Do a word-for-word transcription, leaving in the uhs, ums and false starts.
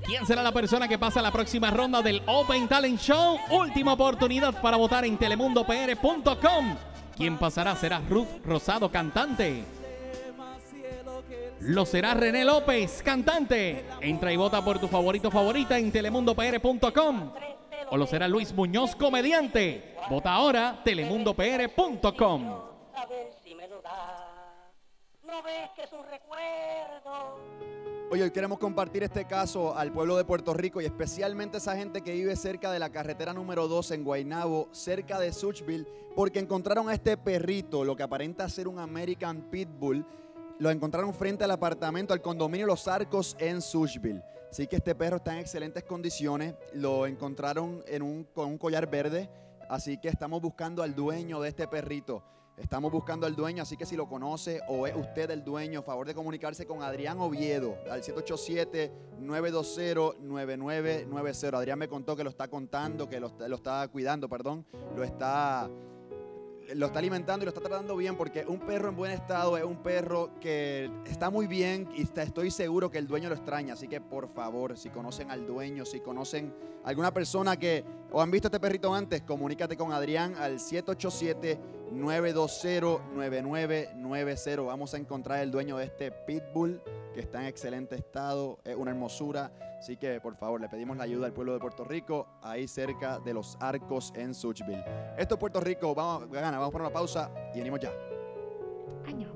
¿Quién será la persona que pasa a la próxima ronda del Open Talent Show? Última oportunidad para votar en telemundo p r punto com. ¿Quién pasará? ¿Será Ruth Rosado, cantante? ¿Lo será René López, cantante? Entra y vota por tu favorito favorita en telemundo p r punto com. ¿O lo será Luis Muñoz, comediante? Vota ahora, telemundo p r punto com. A ver si me lo da. ¿No ves que es un recuerdo? Oye, hoy queremos compartir este caso al pueblo de Puerto Rico y especialmente a esa gente que vive cerca de la carretera número dos en Guaynabo, cerca de Suchville, porque encontraron a este perrito, lo que aparenta ser un American Pitbull. Lo encontraron frente al apartamento, al condominio Los Arcos en Suchville. Así que este perro está en excelentes condiciones. Lo encontraron en un, con un collar verde. Así que estamos buscando al dueño de este perrito. Estamos buscando al dueño, así que si lo conoce o es usted el dueño, favor de comunicarse con Adrián Oviedo al siete ocho siete, nueve dos cero, nueve nueve nueve cero. Adrián me contó que lo está contando, que lo, lo está cuidando, perdón, lo está... lo está alimentando y lo está tratando bien, porque un perro en buen estado es un perro que está muy bien y está, estoy seguro que el dueño lo extraña. Así que por favor, si conocen al dueño, si conocen a alguna persona que o han visto a este perrito antes, comunícate con Adrián al siete ocho siete, nueve dos cero, nueve nueve nueve cero. Vamos a encontrar el dueño de este pitbull que está en excelente estado, es una hermosura. Así que por favor le pedimos la ayuda al pueblo de Puerto Rico, ahí cerca de Los Arcos en Suchville. Esto es Puerto Rico, vamos, gana, vamos a poner una pausa y venimos ya. Año.